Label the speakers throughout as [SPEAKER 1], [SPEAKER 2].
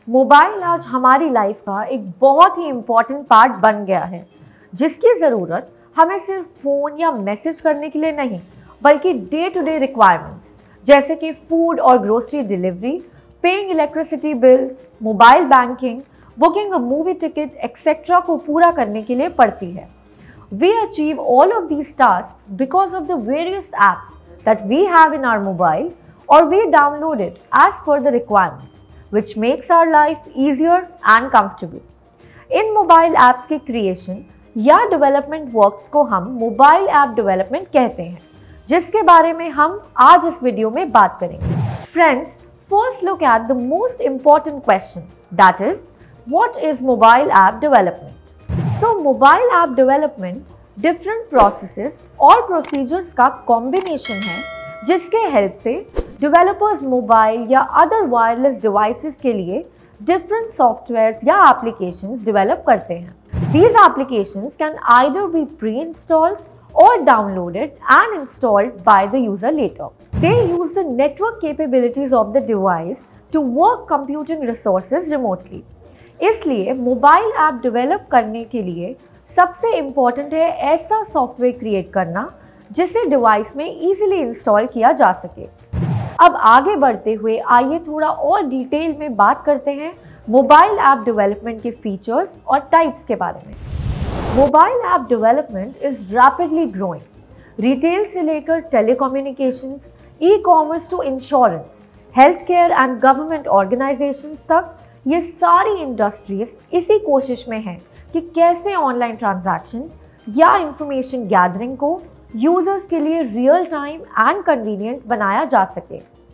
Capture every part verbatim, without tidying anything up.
[SPEAKER 1] Mobile आज हमारी life का एक बहुत ही इम्पॉर्टेंट पार्ट बन गया है, जिसकी ज़रूरत हमें सिर्फ फ़ोन या मैसेज करने के लिए नहीं, बल्कि डे टू डे रिक्वायरमेंट्स जैसे कि फूड और grocery delivery, paying electricity bills, mobile banking, booking a movie ticket etcetera को पूरा करने के लिए पड़ती है। We achieve all of these tasks because of the various apps that we have in our mobile or we download it as per the requirements, which makes our life easier and comfortable. इन mobile apps के creation या development works को हम mobile app development कहते हैं, जिसके बारे में हम आज इस वीडियो में बात करेंगे। Friends, first look at the most important question, that is what is mobile app development. तो mobile app development different processes और प्रोसीजर्स का कॉम्बिनेशन है, जिसके हेल्प से डेवलपर्स मोबाइल या अदर वायरलेस डिवाइसेस के लिए डिफरेंट सॉफ्टवेयर्स या एप्लीकेशंस डेवलप करते हैं। These applications can either be pre-installed or downloaded and installed by the user later. They use the network capabilities of the device to work computing resources remotely. इसलिए mobile app develop करने के लिए सबसे important है ऐसा software create करना जिसे device में इजीली इंस्टॉल किया जा सके। अब आगे बढ़ते हुए आइए थोड़ा और डिटेल में बात करते हैं मोबाइल ऐप डेवलपमेंट के फीचर्स और टाइप्स के बारे में। Mobile app development is rapidly growing. Retail से लेकर telecommunications, e commerce to insurance, health care and government organizations तक ये सारी इंडस्ट्रीज इसी कोशिश में हैं कि कैसे ऑनलाइन ट्रांजैक्शंस या इंफॉर्मेशन गैदरिंग को यूजर्स के लिए रियल टाइम एंड कन्वीनियंट बनाया जा सके।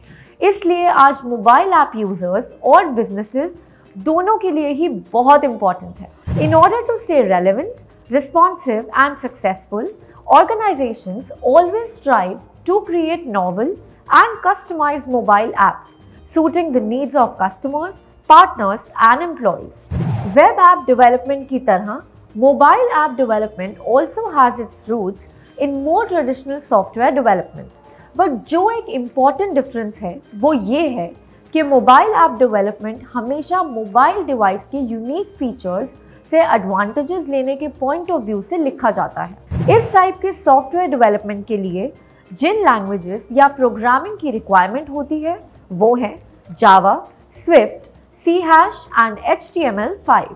[SPEAKER 1] इसलिए आज मोबाइल ऐप यूजर्स और बिजनेसेस दोनों के लिए ही बहुत इंपॉर्टेंट है। In order to stay relevant, responsive and successful, organizations always strive to create novel and customized mobile apps suiting the needs of customers, partners and employees. Web app development की तरह mobile app development also has its roots in more traditional software development. But जो एक important difference है वो ये है कि mobile app development हमेशा mobile device के unique features से advantages लेने के point of view से लिखा जाता है। इस टाइप के software development के लिए जिन languages या programming की requirement होती है वो है Java, Swift, C hash and H T M L five.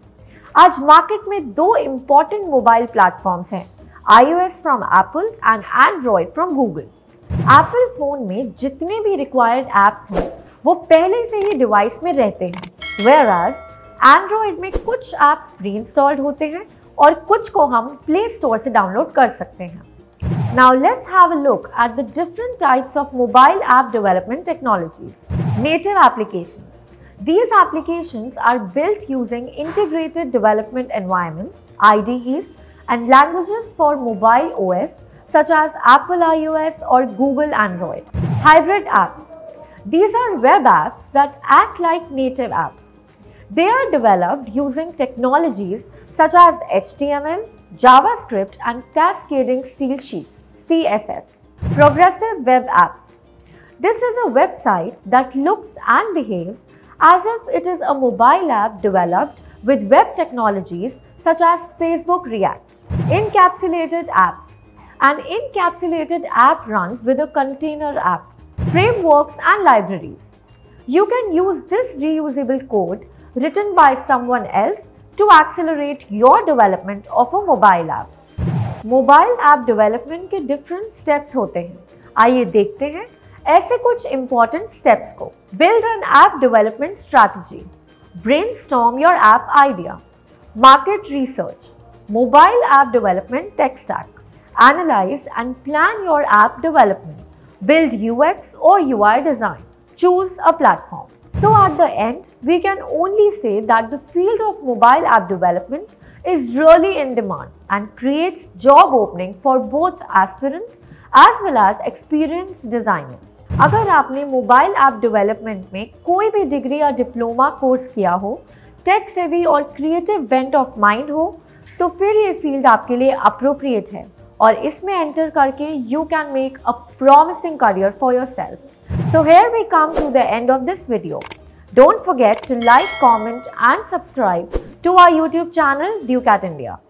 [SPEAKER 1] आज मार्केट में दो इम्पॉर्टेंट मोबाइल प्लेटफॉर्म्स हैं, iOS from Apple and Android from Google. Apple phone में जितने भी रिक्वायर्ड ऐप्स हैं वो पहले से ही डिवाइस में रहते हैं, whereas एंड्रॉयड में कुछ ऐप्स प्री इंस्टॉल्ड होते हैं और कुछ को हम प्ले स्टोर से डाउनलोड कर सकते हैं। Now let's have a look at the different types of mobile app development technologies. Native applications. These applications are built using integrated development environments, I D Es, and languages for mobile O S such as Apple iOS or Google Android. Hybrid apps. These are web apps that act like native apps. They are developed using technologies such as H T M L, JavaScript, and cascading style sheets, C S S. Progressive web apps. This is a website that looks and behaves as if it is a mobile app developed with web technologies such as Facebook React. Encapsulated apps. An encapsulated app runs with a container app, frameworks and libraries. You can use this reusable code written by someone else to accelerate your development of a mobile app. Mobile app development के different steps होते हैं। आइए देखते हैं ऐसे कुछ important steps को। Build an app development strategy, brainstorm your app idea, market research, mobile app development tech stack, analyze and plan your app development, build U X or U I design, choose a platform. So at the end, we can only say that the field of mobile app development is really in demand and creates job opening for both aspirants as well as experienced designers. अगर आपने mobile app development में कोई भी degree या diploma course किया हो, tech savvy और creative bent of mind हो, तो फिर ये फील्ड आपके लिए अप्रोप्रिएट है और इसमें एंटर करके you can make a promising career for yourself. So here we come to the end of this video. Don't forget to like, comment and subscribe to our YouTube channel Ducat India.